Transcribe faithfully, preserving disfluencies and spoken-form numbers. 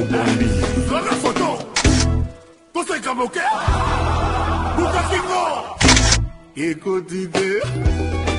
Bombi. Dans la photo. Tout c'est comme ok. Bouka Kingo. Écoute idée.